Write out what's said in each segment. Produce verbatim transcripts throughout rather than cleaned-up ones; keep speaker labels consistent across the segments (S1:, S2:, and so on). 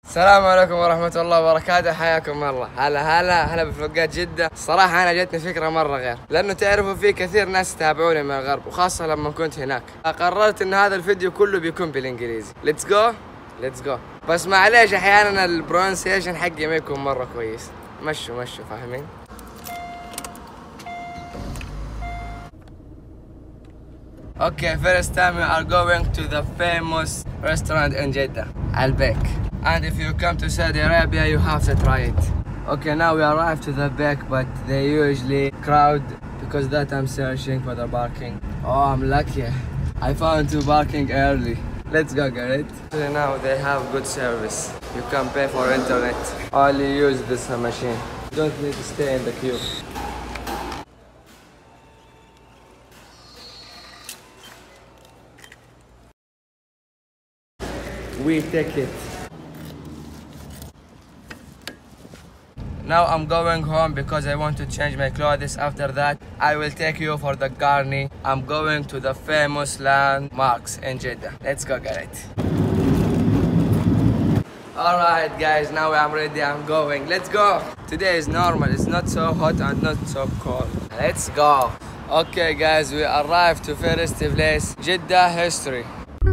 S1: السلام عليكم ورحمة الله وبركاته، حياكم الله. هلا هلا هلا بفلوقات جدة. الصراحة أنا جتني فكرة مرة غير، لأنه تعرفوا في كثير ناس يتابعوني من الغرب، وخاصة لما كنت هناك. قررت إن هذا الفيديو كله بيكون بالإنجليزي. ليتس جو ليتس جو. بس معليش أحيانا البرونسيشن حقي ما يكون مرة كويس. مشوا مشوا فاهمين؟ Okay, first time we are going to the famous restaurant in Jeddah, Al Baik. And if you come to Saudi Arabia, you have to try it. Okay, now we arrived to the back, but they usually crowd because that I'm searching for the parking. Oh, I'm lucky. I found two parking early. Let's go get it. Now they have good service. You can pay for internet. Only use this machine. You don't need to stay in the queue. We take it. Now I'm going home because I want to change my clothes. After that, I will take you for the Garni. I'm going to the famous landmarks in Jeddah. Let's go get it. Alright guys, now I'm ready, I'm going. Let's go. Today is normal, it's not so hot and not so cold. Let's go. Okay guys, we arrived to first place, Jeddah history.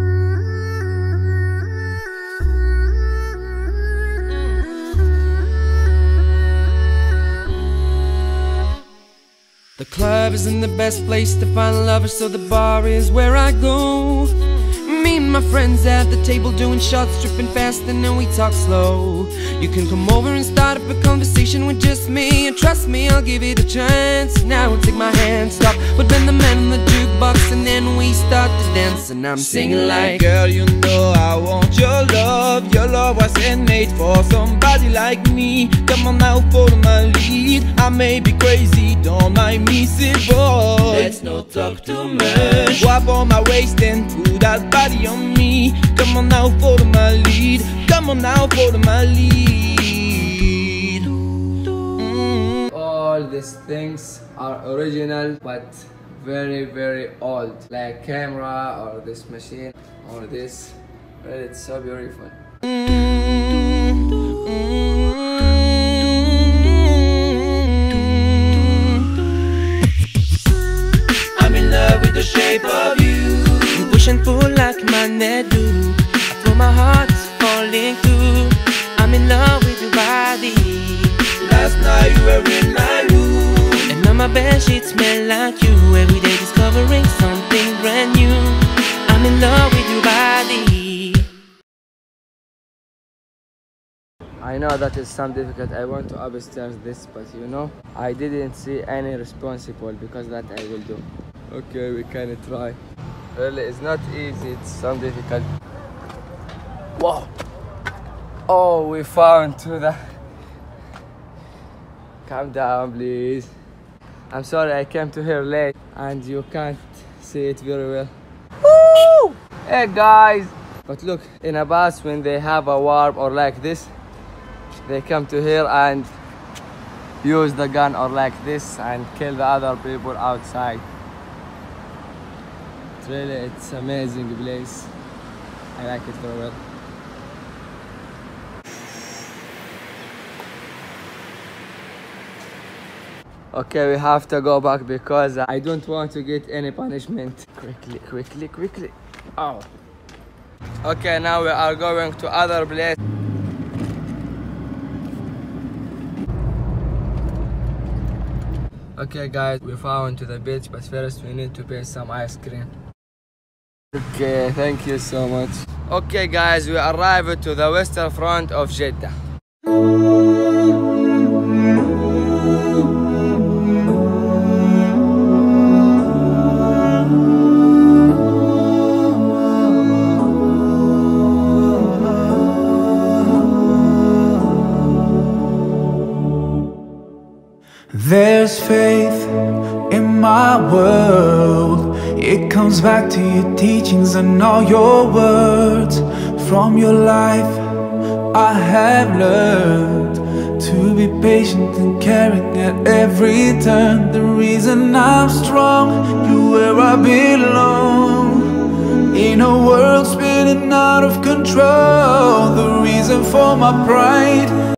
S2: The club isn't the best place to find lovers, so the bar is where I go. Me and my friends at the table doing shots, tripping fast, and then we talk slow. You can come over and start up a conversation with just me, and trust me, I'll give it a chance. Now take my hand, stop, but then the man on the jukebox, and then we start to dance, and I'm singing like,
S3: girl, you know I want your love. Your love wasn't made for somebody like me. Come on now, follow my lead. I may be crazy, don't mind me, sit boy.
S2: let's not talk too much.
S3: Wap on my waist and put that body on me. Come on now, follow my lead. Come on now, follow my lead. Mm.
S1: All these things are original but very very old, like camera or this machine or this. Well, it's so beautiful.
S3: I'm in love with the shape of you.
S2: You push and pull like magnet do. I feel my heart falling too. I'm in love with your body.
S3: Last night you were in my room,
S2: And on my bed sheets smell like you. Every day discovering something brand new. I'm in love with your body.
S1: I know that is some difficult. I want to upstairs this, but you know, I didn't see any responsible because that I will do. Okay, we can try. Really, it's not easy, it's some difficult. Wow! Oh, we found to the... Calm down, please. I'm sorry I came to here late and you can't see it very well. Woo! Hey guys! But look, in a bus when they have a warm or like this, they come to here and use the gun or like this and kill the other people outside. Really, it's amazing place. I like it very well. Okay, we have to go back because I don't want to get any punishment. Quickly, quickly, quickly. Oh. Okay, now we are going to other place. Okay guys, we found to the beach, but first we need to pay some ice cream. Okay, thank you so much. Okay guys, we arrived to the western front of Jeddah.
S4: There's faith in my world. It comes back to your teachings and all your words. From your life I have learned to be patient and caring at every turn. The reason I'm strong, you where I belong. in a world spinning out of control. The reason for my pride